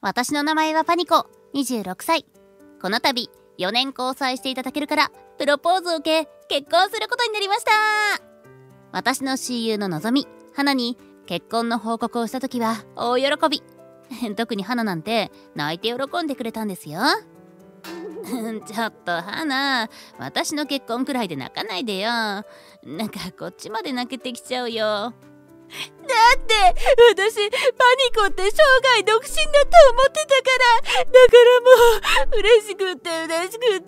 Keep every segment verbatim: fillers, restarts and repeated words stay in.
私の名前はパニコ、にじゅうろくさい。この度よねん交際していただけるからプロポーズを受け結婚することになりました。私の親友ののぞみ、花に結婚の報告をした時は大喜び。特に花なんて泣いて喜んでくれたんですよ。ちょっと花、私の結婚くらいで泣かないでよ。なんかこっちまで泣けてきちゃうよ。 だって私パニコって生涯独身だと思ってたから、だからもう嬉しくって嬉しくって。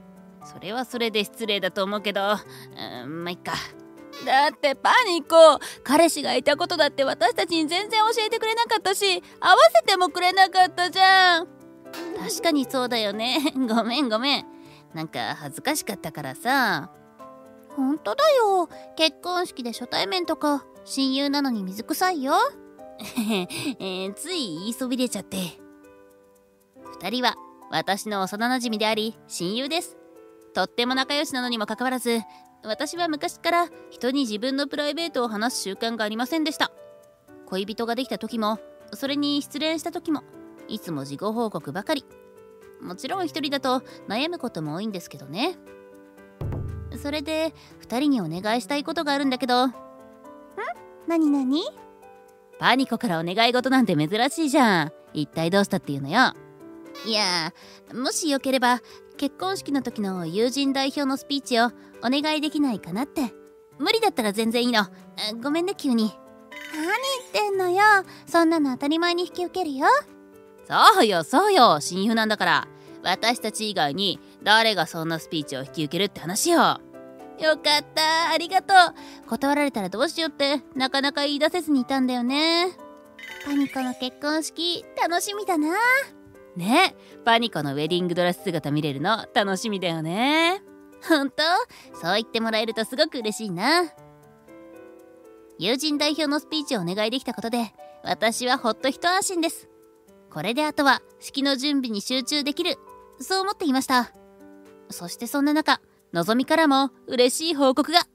それはそれで失礼だと思うけど、うん、まあいっか。 だってパニコ、彼氏がいたことだって私たちに全然教えてくれなかったし、合わせてもくれなかったじゃん。 確かにそうだよね。ごめんごめん。なんか恥ずかしかったからさ。ほんとだよ。結婚式で初対面とか親友なのに水臭いよ。えー、つい言いそびれちゃって。二人は私の幼馴染であり親友です。とっても仲良しなのにもかかわらず、私は昔から人に自分のプライベートを話す習慣がありませんでした。恋人ができた時も、それに失恋した時も、いつも事後報告ばかり。もちろん一人だと悩むことも多いんですけどね。それで二人にお願いしたいことがあるんだけど。ん？なになに？パニコからお願い事なんて珍しいじゃん。一体どうしたっていうのよ。いやー、もしよければ結婚式の時の友人代表のスピーチをお願いできないかなって。無理だったら全然いいの。ごめんね急に。何言ってんのよ。そんなの当たり前に引き受けるよ。そうよそうよ、親友なんだから。私たち以外に誰がそんなスピーチを引き受けるって話よ。よかった、ありがとう。断られたらどうしようってなかなか言い出せずにいたんだよね。パニコの結婚式楽しみだな。ね、パニコのウェディングドレス姿見れるの楽しみだよね。ほんと？そう言ってもらえるとすごく嬉しいな。友人代表のスピーチをお願いできたことで私はほっと一安心です。これであとは式の準備に集中できる、そう思っていました。そしてそんな中、のぞみからも嬉しい報告が。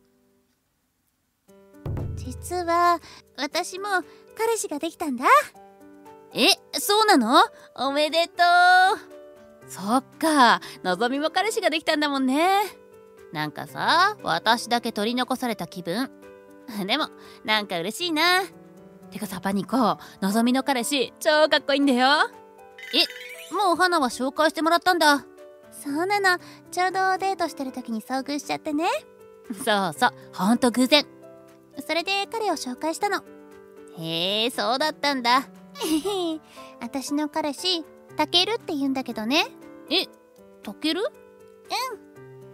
実は私も彼氏ができたんだ。え、そうなの？おめでとう。そっか、のぞみも彼氏ができたんだもんね。なんかさ、私だけ取り残された気分。でもなんか嬉しいな。てかさ、パニコ、のぞみの彼氏超かっこいいんだよ。え、もう花は紹介してもらったんだ。そうなの、ちょうどデートしてる時に遭遇しちゃってね。そうそう、ほんと偶然。それで彼を紹介したの。へえ、そうだったんだ。私の彼氏タケルって言うんだけどね。え、タケル？うん、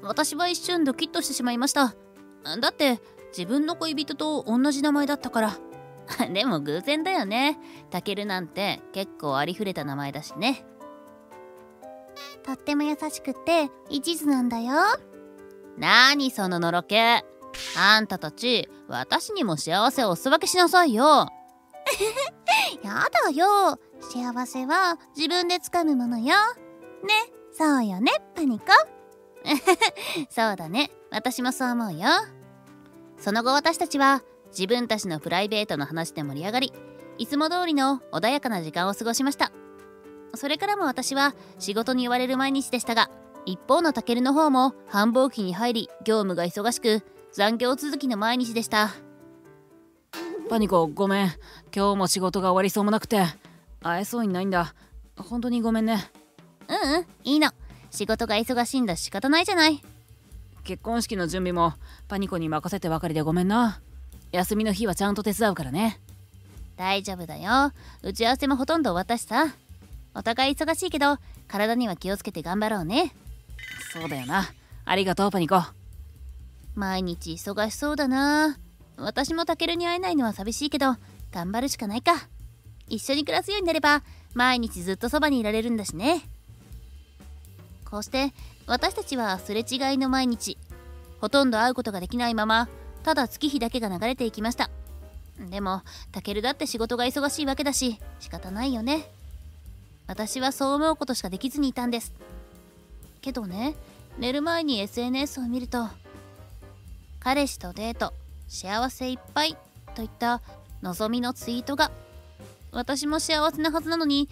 私は一瞬ドキッとしてしまいました。だって自分の恋人と同じ名前だったから。でも偶然だよね。タケルなんて結構ありふれた名前だしね。とっても優しくって一途なんだよ。なーにそののろけ。あんたたち私にも幸せをおすわけしなさいよ。やだよ、幸せは自分でつかむものよ。ね、そうよねパニコ。そうだね、私もそう思うよ。その後私たちは自分たちのプライベートの話で盛り上がり、いつも通りの穏やかな時間を過ごしました。それからも私は仕事に追われる毎日でしたが、一方のタケルの方も繁忙期に入り業務が忙しく残業続きの毎日でした。 パニコ、ごめん、今日も仕事が終わりそうもなくて会えそうにないんだ。本当にごめんね。 ううん、いいの。仕事が忙しいんだし仕方ないじゃない。 結婚式の準備もパニコに任せてばかりでごめんな。休みの日はちゃんと手伝うからね。 大丈夫だよ。打ち合わせもほとんど終わったしさ。お互い忙しいけど体には気をつけて頑張ろうね。 そうだよな。ありがとうパニコ。 毎日忙しそうだな。私もタケルに会えないのは寂しいけど頑張るしかないか。一緒に暮らすようになれば毎日ずっとそばにいられるんだしね。こうして私たちはすれ違いの毎日、ほとんど会うことができないままただ月日だけが流れていきました。でもタケルだって仕事が忙しいわけだし仕方ないよね。私はそう思うことしかできずにいたんです。けどね、寝る前に エスエヌエス を見ると、彼氏とデート、幸せいっぱいといった望みのツイートが。私も幸せなはずなのに、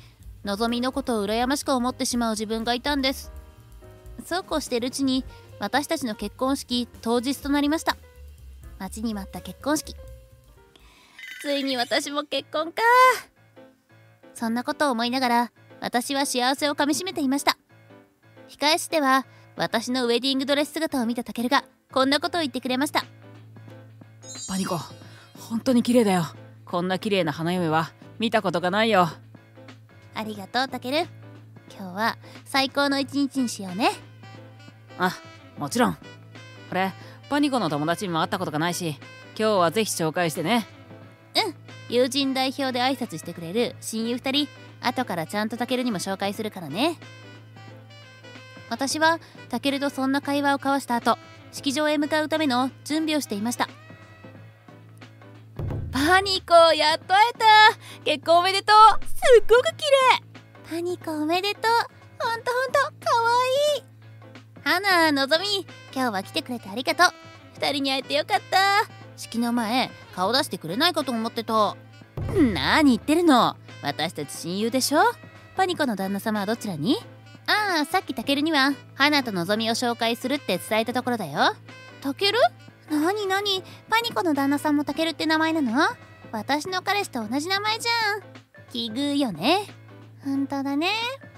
のぞみのことを羨ましく思ってしまう自分がいたんです。そうこうしているうちに私たちの結婚式当日となりました。待ちに待った結婚式。ついに私も結婚か。そんなことを思いながら私は幸せをかみしめていました。控え室では私のウェディングドレス姿を見たタケルがこんなことを言ってくれました。 パニコ、本当に綺麗だよ。こんな綺麗な花嫁は見たことがないよ。 ありがとうタケル。今日は最高の一日にしようね。 あ、もちろん。俺パニコの友達にも会ったことがないし、今日はぜひ紹介してね。 うん、友人代表で挨拶してくれる親友ふたり、後からちゃんとタケルにも紹介するからね。私はタケルとそんな会話を交わした後、式場へ向かうための準備をしていました。 パニコ、やっと会えた。結婚おめでとう。すっごく綺麗。 パニコおめでとう。ほんとほんとかわいい。花、のぞみ、今日は来てくれてありがとう。 二人に会えてよかった。 式の前顔出してくれないかと思ってた。何言ってるの、私たち親友でしょ。パニコの旦那様はどちらに？ああ、さっきタケルには花とのぞみを紹介するって伝えたところだよ。タケル？なになに、パニコの旦那さんもタケルって名前なの？私の彼氏と同じ名前じゃん。奇遇よね。ほんとだね。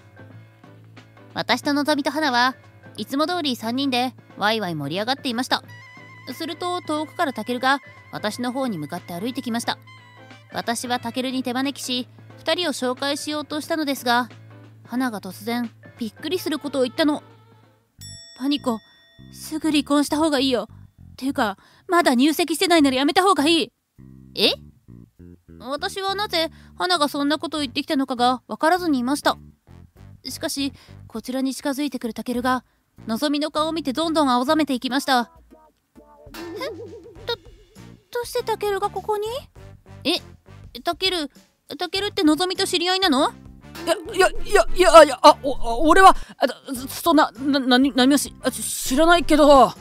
私とのぞみと花はいつも通りさんにんでワイワイ盛り上がっていました。すると遠くからタケルが私の方に向かって歩いてきました。私はタケルに手招きしふたりを紹介しようとしたのですが、花が突然びっくりすることを言ったの。 パニコ、すぐ離婚した方がいいよ。ていうかまだ入籍してないならやめた方がいい。 え？私はなぜ花がそんなことを言ってきたのかが分からずにいました。しかしこちらに近づいてくるタケルがのぞみの顔を見てどんどん青ざめていきました。え？ど、どうしてタケルがここに？え？タケル、タケルってのぞみと知り合いなの？ いやいやいやいや、あ、お、俺はあそんなな何何もし知らないけど。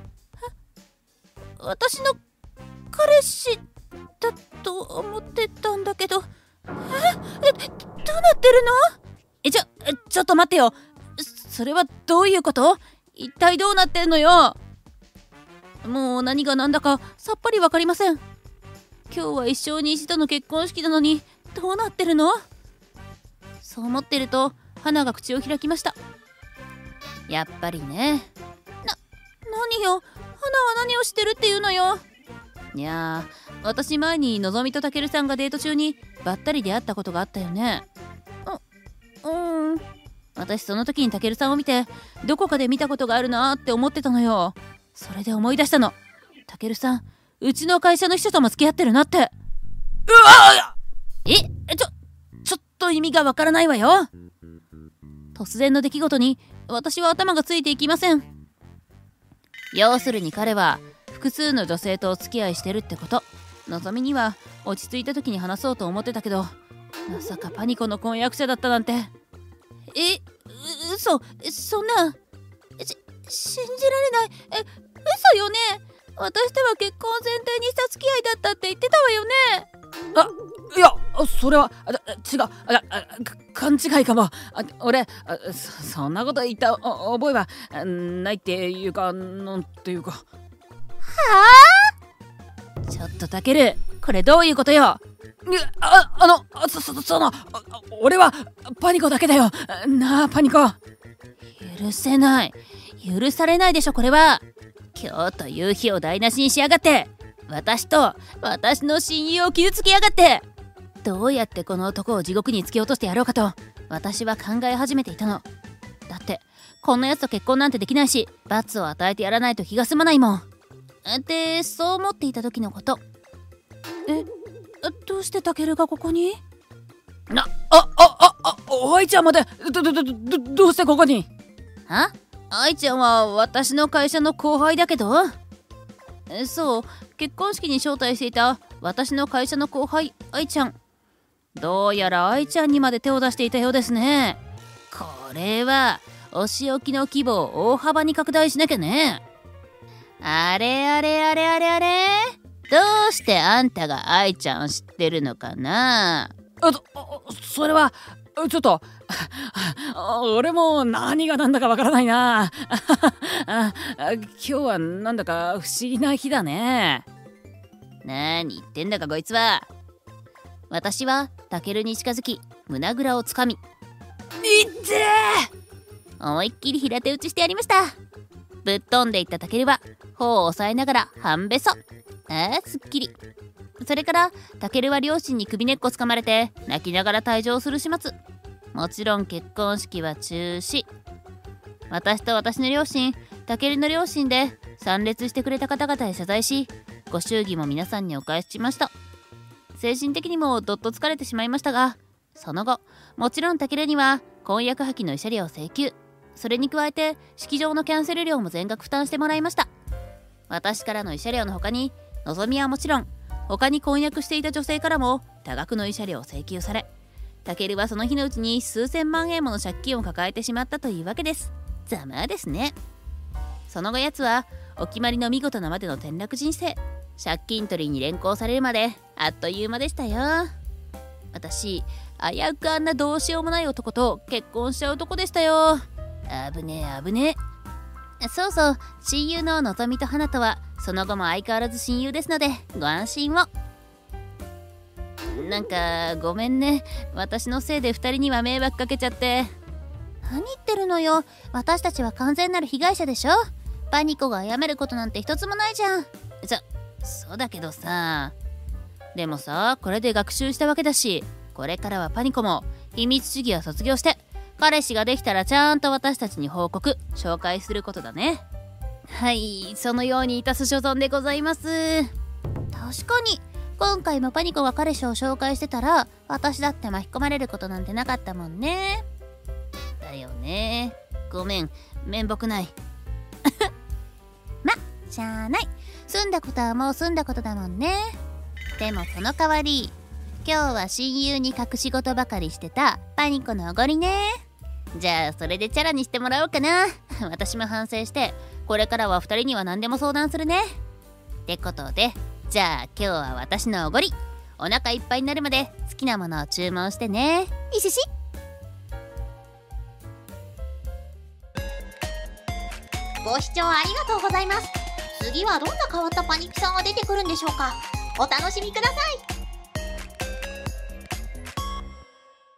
私の彼氏だと思ってたんだけど。え？え、どうなってるの？ え、ちょ、ちょっと待ってよ。それはどういうこと？一体どうなってんのよ。 もう何が何だかさっぱりわかりません。今日は一生に一度の結婚式なのにどうなってるの？そう思ってると花が口を開きました。やっぱりね。な、何よ、花は何をしてるっていうのよ。いやー、私前にのぞみとたけるさんがデート中にばったり出会ったことがあったよね。う、うん。私その時にたけるさんを見てどこかで見たことがあるなーって思ってたのよ。それで思い出したの。たけるさん、うちの会社の秘書とも付き合ってるなって。うわー！え、ちょ、ちょっと意味がわからないわよ。突然の出来事に私は頭がついていきません。要するに彼は複数の女性とお付き合いしてるってこと。のぞみには落ち着いた時に話そうと思ってたけど、まさかパニコの婚約者だったなんて。え、う、嘘、そんな、し、信じられない。え、嘘よね。私とは結婚を前提にした付き合いだったって言ってたわよね。 あ、いや、それはあ違う、ああ勘違いかも。あ俺そ、そんなこと言った覚えはないっていうか、なんていうか。はあ？ちょっとたける、これどういうことよ。 いや、あ、あの、あそ、そ、その、俺はパニコだけだよ。なあ、パニコ。 許せない。許されないでしょ、これは。今日という日を台無しにしやがって。私と私の親友を傷つけやがって。どうやってこの男を地獄に突き落としてやろうかと私は考え始めていたの。だってこんなやつと結婚なんてできないし、罰を与えてやらないと気が済まないもん。で、そう思っていた時のこと。 え、どうしてタケルがここに？ な、あ、あ、あ、あ、愛ちゃんまで、ど、ど、ど、ど、どうしてここに？ あ？愛ちゃんは私の会社の後輩だけど。そう、結婚式に招待していた私の会社の後輩、愛ちゃん。どうやら愛ちゃんにまで手を出していたようですね。これはお仕置きの規模を大幅に拡大しなきゃね。あれあれあれあれあれ、どうしてあんたが愛ちゃんを知ってるのかな。 あ、それはちょっと俺も何が何だかわからないな。あ今日はなんだか不思議な日だね。 なーに言ってんだかこいつは。私はタケルに近づき胸ぐらをつかみ、いってー思いっきり平手打ちしてやりました。ぶっ飛んでいったタケルは頬を押さえながら半べそ。あーすっきり。それからタケルは両親に首根っこつかまれて泣きながら退場する始末。もちろん結婚式は中止。私と私の両親、タケルの両親で参列してくれた方々へ謝罪し、ご祝儀も皆さんにお返ししました。精神的にもどっと疲れてしまいましたが、その後もちろんタケルには婚約破棄の慰謝料を請求。それに加えて式場のキャンセル料も全額負担してもらいました。私からの慰謝料の他に、のぞみはもちろん他に婚約していた女性からも多額の慰謝料を請求され、タケルはその日のうちに数千万円もの借金を抱えてしまったというわけです。ざまあですね。その後やつはお決まりの見事なまでの転落人生、借金取りに連行されるまであっという間でしたよ。私危うくあんなどうしようもない男と結婚しちゃうとこでしたよ。あぶねえあぶねえ。そうそう、親友ののぞみと花とはその後も相変わらず親友ですのでご安心を。なんかごめんね、私のせいでふたりには迷惑かけちゃって。何言ってるのよ、私たちは完全なる被害者でしょ。パニコが謝ることなんて一つもないじゃん。そそうだけどさ。でもさ、これで学習したわけだし、これからはパニコも秘密主義は卒業して、彼氏ができたらちゃんと私たちに報告紹介することだね。はい、そのようにいたす所存でございます。確かに今回もパニコが彼氏を紹介してたら、私だって巻き込まれることなんてなかったもんね。だよね。ごめん、面目ない。ま、しゃあない。済んだことはもう済んだことだもんね。でもその代わり、今日は親友に隠し事ばかりしてたパニコのおごりね。じゃあそれでチャラにしてもらおうかな。私も反省して、これからはふたりには何でも相談するね。ってことで、じゃあ今日は私のおごり。お腹いっぱいになるまで好きなものを注文してね。いしし。 ご視聴ありがとうございます。次はどんな変わったパニキさんが出てくるんでしょうか。お楽しみください。